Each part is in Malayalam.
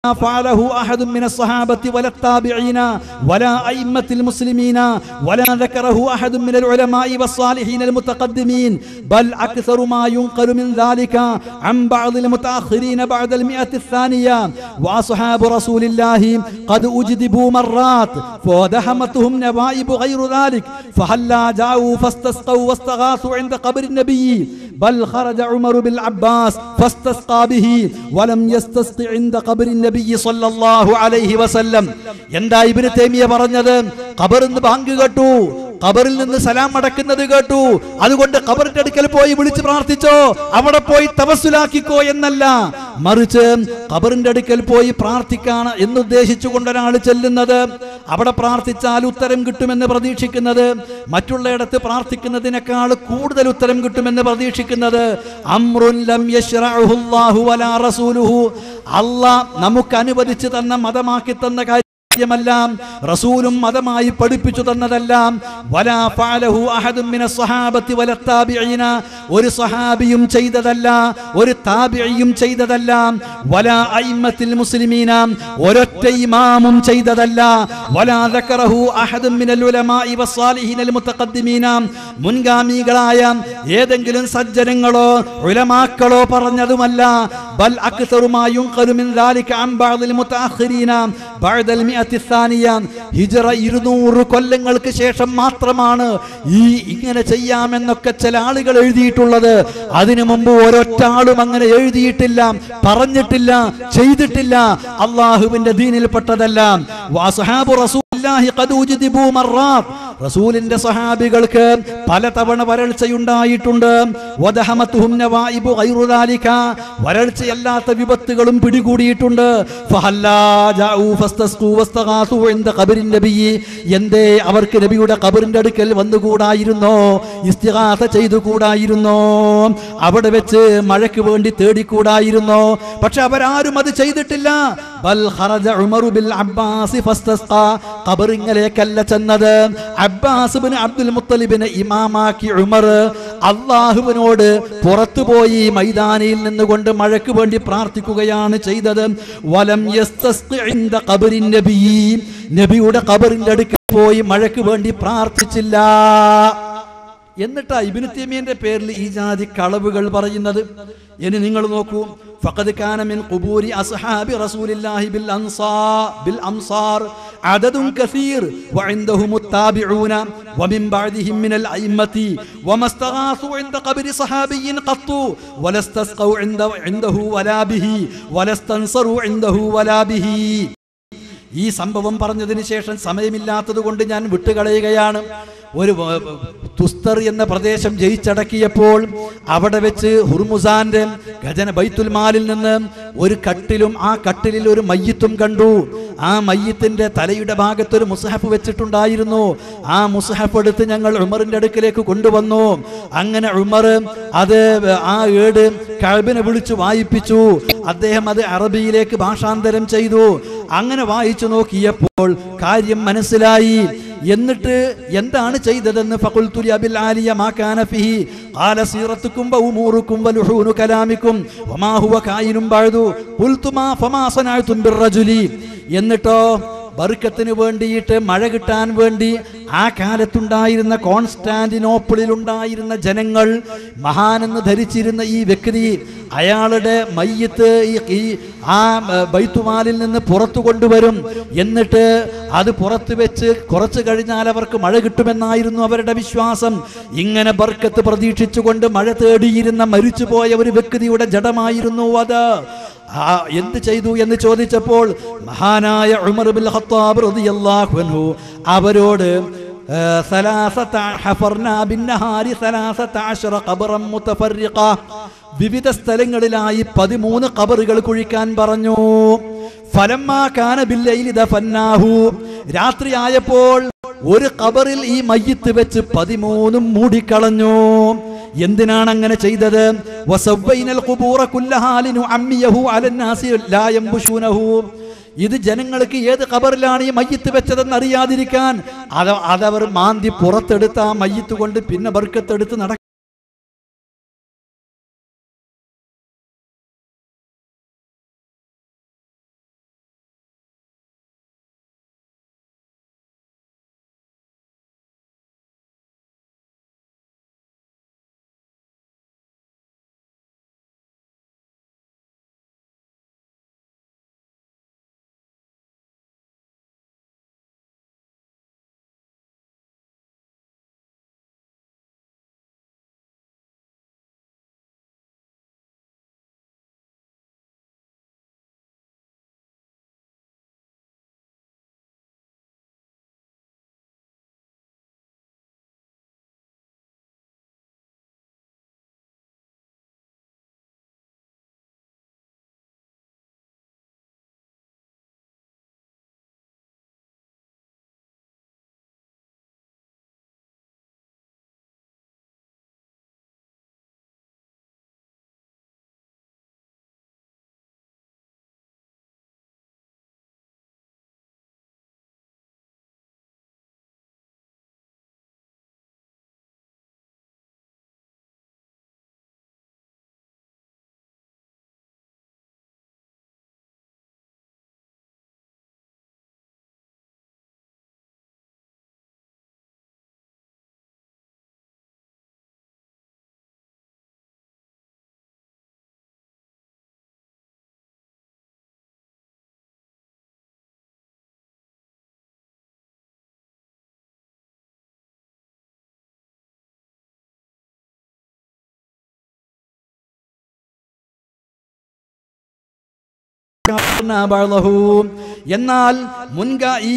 فعله أحد من الصحابة ولا التابعين ولا أئمة المسلمين ولا ذكره أحد من العلماء والصالحين المتقدمين بل أكثر ما ينقل من ذلك عن بعض المتأخرين بعد المئة الثانية وأصحاب رسول الله قد أجدبوا مرات فودهمتهم نوائب غير ذلك فهلا جاءوا فاستسقوا واستغاثوا عند قبر النبي بل خرج عمر بالعباس فاستسقى به ولم يستسق عند قبر النبي സല്ലല്ലാഹു അലൈഹി വസല്ലം. എന്താ ഇബ്നു തൈമിയ പറഞ്ഞത്? ഖബറിൽ നിന്ന് ബാങ്ക് കേട്ടു, ഖബറിൽ നിന്ന് സലാം അടക്കുന്നത് കേട്ടു, അതുകൊണ്ട് ഖബറിന്റെ അടുക്കൽ പോയി വിളിച്ച് പ്രാർത്ഥിച്ചോ, അവിടെ പോയി തവസ്സുലാക്കിക്കോ എന്നല്ല, മറിച്ച് ഖബറിന്റെ അടുക്കൽ പോയി പ്രാർത്ഥിക്കാൻ എന്നുദ്ദേശിച്ചുകൊണ്ട് ഒരാൾ ചെല്ലുന്നത്, അവിടെ പ്രാർത്ഥിച്ചാൽ ഉത്തരം കിട്ടുമെന്ന് പ്രതീക്ഷിക്കുന്നത്, മറ്റുള്ളയിടത്ത് പ്രാർത്ഥിക്കുന്നതിനേക്കാൾ കൂടുതൽ ഉത്തരം കിട്ടുമെന്ന് പ്രതീക്ഷിക്കുന്നത് അംറുൻ ലം യശ്റഉഹു അല്ലാഹു വലാ റസൂലുഹു, അല്ലാഹ് നമുക്ക് അനുവദിച്ചു തന്ന മതമാക്കി തന്ന കാര്യമല്ല, റസൂലും മതമായി പഠിപ്പിച്ചു തന്നതല്ല. വലാ ഫഅലഹു അഹദും മിനസ് സ്വഹാബത്തി വല താബിഈന, ഒരു സ്വഹാബിയും ചെയ്തതല്ല, ഒരു താബിഈയും ചെയ്തതല്ല. വലാ അയിമ്മത്തിൽ മുസ്ലിമീന, ഒരൊറ്റ ഇമാമും ചെയ്തതല്ല. വലാ ദക്കറഹു അഹദും മിനൽ ഉലമാഇ വസ്സാലിഹീനൽ മുതഖദ്ദിമീന, മുൻഗാമികളായ ഏതെങ്കിലും സജ്ജനങ്ങളോ ഉലമാക്കളോ പറഞ്ഞതുമല്ല. ബൽ അക്തറു മാ യുൻഖലു മിൻ ദാലിക അൻ ബഅദിൽ മുതഅഖിരീന ബഅദൽ ഹിജ്റ 200 കൊല്ലങ്ങൾക്ക് ശേഷം മാത്രമാണ് ഈ ഇങ്ങനെ ചെയ്യാമെന്നൊക്കെ ചില ആളുകൾ എഴുതിയിട്ടുള്ളത്. അതിനു മുമ്പ് ഒരൊറ്റ ആളും അങ്ങനെ എഴുതിയിട്ടില്ല, പറഞ്ഞിട്ടില്ല, ചെയ്തിട്ടില്ല. അള്ളാഹുവിന്റെ ദീനിൽപ്പെട്ടതല്ല. വഅസ്ഹാബു റസൂലില്ലാഹി ഖദ് ഉജ്ദിബു മർറാത്ത്, റസൂലിന്റെ സഹാബികൾക്ക് പലതവണ വരൾച്ചയുണ്ടായിട്ടുണ്ട്. വദഹമതുഹും നവായിബു ഗൈറു ദാലിക, വരൾച്ചയല്ലാത്ത വിപത്തുകളും പിടികൂടിയിട്ടുണ്ട്. ഫഹല്ലാ ജാഉ ഫസ്തസ്ഖു വസ്തഗാസു ഇൻദ ഖബറിൻ നബി, എന്തേ അവർക്ക് നബിയുടെ ഖബറിന്റെ അടുക്കൽ വന്നുകൂടായിരുന്നോ, ഇസ്തിഗാസ ചെയ്തുകൂടായിരുന്നോ, അവിടെ വെച്ച് മഴയ്ക്ക് വേണ്ടി തേടിക്കൂടായിരുന്നോ? പക്ഷെ അവരാരും അത് ചെയ്തിട്ടില്ല. ബൽ ഖറജ ഉമറു ബിൽ അബ്ബാസ് ഫസ്തസ്ഖാ, ഖബറിങ്ങലേക്കല്ല ചെന്നത്, അബ്ബാസ് ഇബ്നു അബ്ദുൽ മുത്തലിബിനെ ഇമാമാക്കി ഉമർ അല്ലാഹുവിനോട് പുറത്തുപോയി മൈതാനിയിൽ നിന്നുകൊണ്ട് മഴയ്ക്ക് വേണ്ടി പ്രാർത്ഥിക്കുകയാണ് ചെയ്തത്. വലം യസ്തസ്ഖി ഇൻദ ഖബറിൻ നബി, നബിയുടെ ഖബറിന്റെ അടുക്കൽ പോയി മഴയ്ക്ക് വേണ്ടി പ്രാർത്ഥിച്ചില്ല. എന്നിട്ടാ ഇബ്നു തൈമിയന്റെ പേരിൽ ഈ ജാതി കളവുകൾ പറയുന്നത്. ഇനി നിങ്ങൾ നോക്കൂ, ഫഖദ് കാന മിൻ ഖുബൂരി അസ്ഹാബി റസൂലില്ലാഹി ബിൽ അംസാർ അദദുൻ കസീർ വഇൻദഹും التابعون ومن بعدهم من الأئمة وما استغاثوا عند قبر صحابي قط ولا استسقوا عنده ولا به ولا استنصروا عنده ولا به. ഈ സംഭവം പറഞ്ഞതിന് ശേഷം സമയമില്ലാത്തത് കൊണ്ട് ഞാൻ വിട്ടുകളയുകയാണ്. ഒരു തുസ്തർ എന്ന പ്രദേശം ജയിച്ചടക്കിയപ്പോൾ അവിടെ വെച്ച് ഹുർമുസാന്റെ ഖജന ബൈത്തുൽ മാലിൽ നിന്ന് ഒരു കട്ടിലും ആ കട്ടിലിൽ ഒരു മയ്യിത്തും കണ്ടു. ആ മയ്യിത്തിന്റെ തലയുടെ ഭാഗത്ത് ഒരു മുസ്ഹഫ് വെച്ചിട്ടുണ്ടായിരുന്നു. ആ മുസ്ഹഫ് എടുത്ത് ഞങ്ങൾ ഉമറിന്റെ അടുക്കിലേക്ക് കൊണ്ടുവന്നു. അങ്ങനെ ഉമർ അത് ആ ഏട് കഅബിനെ വിളിച്ചു വായിപ്പിച്ചു. അദ്ദേഹം അത് അറബിയിലേക്ക് ഭാഷാന്തരം ചെയ്തു. അങ്ങനെ വായിച്ചു നോക്കിയപ്പോൾ കാര്യം മനസ്സിലായി. എന്നിട്ട് എന്താണ് ചെയ്തതെന്ന് ഫഖുൽതു ലിഅബിൽ ആലിയ മാ കാന ഫിഹി ഖാല സീറത്തുകും വഉമൂറുകും വലുഹൂനു കലാമികും വമാ ഹുവ കായിനും ബഅദു ഖുൽതു മാ ഫമാ സനഅതും ബിർറജുലി. എന്നിട്ടോ ബർക്കത്തിന് വേണ്ടിയിട്ട് മഴ കിട്ടാൻ വേണ്ടി ആ കാലത്തുണ്ടായിരുന്ന കോൺസ്റ്റാന്റിനോപ്പിളിലുണ്ടായിരുന്ന ജനങ്ങൾ, മഹാനെന്ന് ധരിച്ചിരുന്ന ഈ വ്യക്തി, അയാളുടെ മയ്യത്ത് ആ ബൈത്തുമാലിൽ നിന്ന് പുറത്തു കൊണ്ടുവരും. എന്നിട്ട് അത് പുറത്ത് വെച്ച് കുറച്ചു കഴിഞ്ഞാൽ അവർക്ക് മഴ കിട്ടുമെന്നായിരുന്നു അവരുടെ വിശ്വാസം. ഇങ്ങനെ ബർക്കത്ത് പ്രതീക്ഷിച്ചുകൊണ്ട് മഴ തേടിയിരുന്ന മരിച്ചുപോയ ഒരു വ്യക്തിയുടെ ജഡമായിരുന്നു അത്. എന്ത് ചെയ്തു എന്ന് ചോദിച്ചപ്പോൾ മഹാനായ ഉമർ ഇബ്നുൽ ഖത്താബ് റളിയല്ലാഹു അൻഹു അവരോട് വിവിധ സ്ഥലങ്ങളിലായി 13 ഖബറുകൾ കുഴിക്കാൻ പറഞ്ഞു. ഫലമ്മാ കാന ബില്ലൈലി ദഫന്നാഹു, രാത്രിയായപ്പോൾ ഒരു ഖബറിൽ ഈ മയ്യിത്ത് വെച്ച് 13 മൂടിക്കളഞ്ഞു. എന്തിനാണ് അങ്ങനെ ചെയ്തത്? വസവ്വൈനൽ ഖുബൂറ കുല്ലഹാ ലിനുഅമ്മിയഹു അലന്നാസി ലാ യംബുശൂനഹു, ഇത് ജനങ്ങൾക്ക് ഏത് ഖബറിലാണ് ഈ മയ്യിത്ത് വെച്ചതെന്ന് അറിയാതിരിക്കാൻ അതവർ മാന്തി പുറത്തെടുത്ത ആ മയ്യിത്ത് കൊണ്ട് പിന്നെ ബർക്കത്തെടുത്ത് നടക്കും. എന്നാൽ ഈ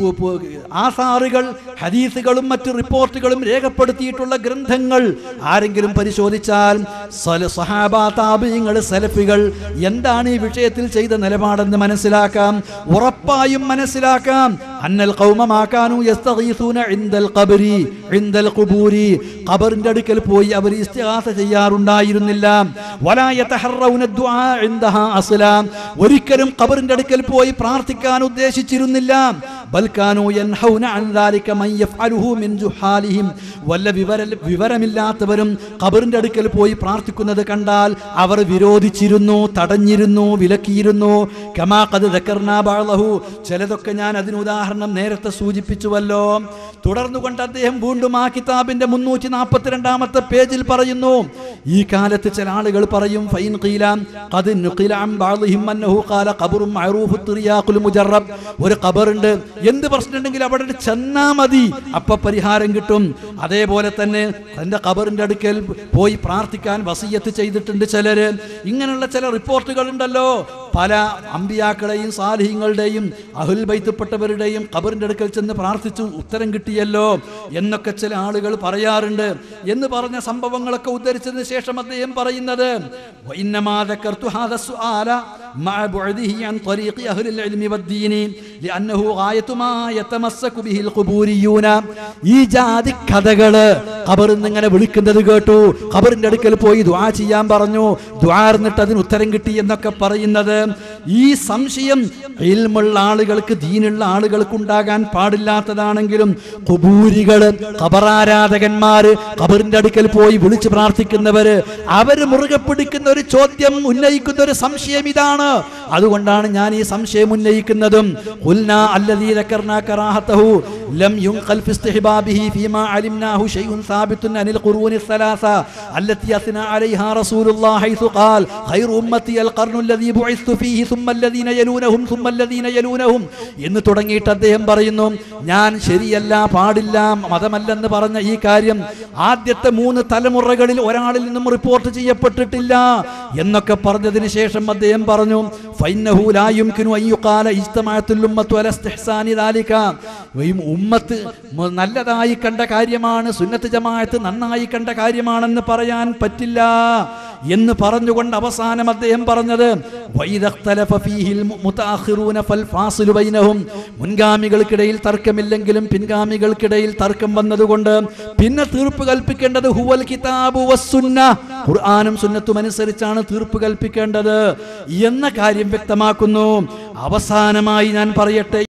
ആസാറുകൾ, ഹദീസുകളും മറ്റു റിപ്പോർട്ടുകളും രേഖപ്പെടുത്തിയിട്ടുള്ള ഗ്രന്ഥങ്ങൾ ആരെങ്കിലും പരിശോധിച്ചാൽ സ്വഹാബ, താബിഈങ്ങൾ, സലഫികൾ എന്താണ് ഈ വിഷയത്തിൽ ചെയ്ത നിലപാടെന്ന് മനസ്സിലാക്കാം. ഉറപ്പായും മനസ്സിലാക്കാം. അന്നൽ ഖൗമ മാ കാനൂ യസ്തഗീസൂന ഇൻദൽ ഖബരി ഇൻദൽ ഖുബൂരി, ഖബറിന്റെ അടുക്കൽ പോയി അവർ ഇസ്തിഗാസ ചെയ്യാറുണ്ടായിരുന്നില്ല. വലാ യതഹറൗന ദുആ ഇൻദഹാ അസ്ലാം, ഒരിക്കലും ഖബറിന്റെ അടുക്കൽ പോയി പ്രാർത്ഥിക്കാൻ ഉദ്ദേശിച്ചിരുന്നില്ല. ബൽ കാനൂ യൻഹൗന അൻ ദാലിക മൻ യഫ്അലുഹു മിൻ ജുഹാലിഹിം, വല്ല വിവരമില്ലാത്തവരും ഖബറിന്റെ അടുക്കൽ പോയി പ്രാർത്ഥിക്കുന്നത് കണ്ടാൽ അവർ വിരോധിച്ചിരുന്നു, തടഞ്ഞിരുന്നു, വിലക്കിയിരുന്നു. കമാ ഖദ് ദക്കർനാ ബഅദഹു, ചിലതൊക്കെ ഞാൻ അതിന് ഉദാഹരണം നേരത്തെ സൂചിപ്പിച്ചുവല്ലോ. തുടർന്നുകൊണ്ട് അദ്ദേഹം വീണ്ടും ആ കിതാബിന്റെ 342-ാമത്തെ പേജിൽ പറയുന്നു, ഈ കാലത്ത് ചില ആളുകൾ പറയും, ഫൈൻ ഖീല ഖദ് നുഖില അൻ ബഅദിഹിം അന്നഹു ഖാല ഖബറുൻ മഅറൂഫു തിറിയാഖുൽ മുജറബ്, ഒരു ഖബറുണ്ട്, എന്ത് പ്രശ്നമുണ്ടെങ്കിൽ അവിടെ ചെന്നാ മതി, അപ്പൊ പരിഹാരം കിട്ടും. അതേപോലെ തന്നെ തന്റെ ഖബറിന്റെ അടുക്കൽ പോയി പ്രാർത്ഥിക്കാൻ വസിയത്ത് ചെയ്തിട്ടുണ്ട് ചിലര്. ഇങ്ങനെയുള്ള ചില റിപ്പോർട്ടുകൾ ഉണ്ടല്ലോ. പല അമ്പിയാക്കളെയും സാലിഹീങ്ങളുടെയും അഹ്ലുൽ ബൈത്ത്പ്പെട്ടവരുടെയും ഖബറിന്റെ അടുക്കൽ ചെന്ന് പ്രാർത്ഥിച്ചു ഉത്തരം കിട്ടിയല്ലോ എന്നൊക്കെ ചില ആളുകൾ പറയാറുണ്ട് എന്ന് പറഞ്ഞ സംഭവങ്ങളൊക്കെ ഉദ്ധരിച്ചതിന് ശേഷം അദ്ദേഹം പറയുന്നത്, വഇന്നമാ ദക്കർതു ഹാദാ സുആല മഅ ബുഅദിഹി അൻ ത്വരീഖി അഹ്ലിൽ ഇൽമി വദ്ദീൻ ലിഅന്നഹു ഗായതു മാ യതമസ്സകു ബിഹിൽ ഖുബൂരിയൂന, ഈ ജാതി കഥകള് ഖബറിൽ നിന്ന് ഇങ്ങനെ വിളിക്കുന്നത് കേട്ടു, ഖബറിന്റെ അടുക്കൽ പോയി ദുആ ചെയ്യാൻ പറഞ്ഞു, ദുആ എന്നിട്ട് അതിന് ഉത്തരം കിട്ടി എന്നൊക്കെ പറയുന്നത്, ഈ സംശയം ഇൽമുള്ള ആളുകൾക്ക്, ദീനുള്ള ആളുകൾക്ക് ഉണ്ടാകാൻ പാടില്ലാത്തതാണെങ്കിലും ഖുബൂരികള്, ഖബറാരാധകന്മാര്, ഖബറിന്റെ അടുക്കൽ പോയി വിളിച്ച് പ്രാർത്ഥിക്കുന്നവര്, അവര് മുറുകെ പിടിക്കുന്ന ഒരു ചോദ്യം, ഉന്നയിക്കുന്ന ഒരു സംശയം ഇതാണ്. അതുകൊണ്ടാണ് ഞാൻ ഈ സംശയം ഉന്നയിക്കുന്നതും. ഖുൽനാ അല്ലദീ ദക്കർനാ കറാഹതഹു ലം യുൻഖൽ ഫി ഇസ്തിഹ്ബാബിഹി ഫീമാ അലിംനാഹു ശൈഉൻ സാബിതുൻ അനിൽ ഖുറൂനി الثلاث التي അസ്ന അലൈഹാ റസൂലുള്ളാഹി ഹൈസു ഖാൽ ഖൈറു ഉമ്മത്തി അൽ ഖർനു الذي بعثت فيه ثم الذين يلونهم ثم الذين يلونهم എന്ന് തുടങ്ങിയിട്ട് അദ്ദേഹം പറയുന്നു, ഞാൻ ശരിയല്ല, പാടില്ല, മതമല്ലെന്ന് പറഞ്ഞ ഈ കാര്യം ആദ്യത്തെ 3 തലമുറകളിൽ ഒരാളിൽ നിന്നും റിപ്പോർട്ട് ചെയ്യപ്പെട്ടിട്ടില്ല എന്നൊക്കെ പറഞ്ഞതിന് ശേഷം അദ്ദേഹം പറഞ്ഞു, ഫൈന്നഹു ലാ യുംകിനു അൻ യുഖാല ഇജ്തമഅത്തുൽ ഉമ്മത്തു അല ഇസ്തിഹ്സാനി ദാലിക, ഉമ്മത്ത് നല്ലതായി കണ്ട കാര്യമാണ്, സുന്നത്ത് ജമാഅത്ത് നന്നായി കണ്ട കാര്യമാണെന്ന് പറയാൻ പറ്റില്ല എന്ന് പറഞ്ഞുകൊണ്ട് അവസാനം അദ്ദേഹം പറഞ്ഞത്, വഇദഖ്തലഫ ഫീഹിൽ മുതഅഖിറൂന ഫൽ ഫാസിലു ബൈനഹും, മുൻഗാമികൾക്കിടയിൽ തർക്കമില്ലെങ്കിലും പിൻഗാമികൾക്കിടയിൽ തർക്കം വന്നതുകൊണ്ട് പിന്നെ തീർപ്പ് കൽപ്പിക്കേണ്ടത് ഹുവൽ കിതാബു വസ്സുന്ന, ഖുർആനും സുന്നത്തും അനുസരിച്ചാണ് തീർപ്പ് കൽപ്പിക്കേണ്ടത് എന്ന കാര്യം വ്യക്തമാക്കുന്നു. അവസാനമായി ഞാൻ പറയട്ടെ,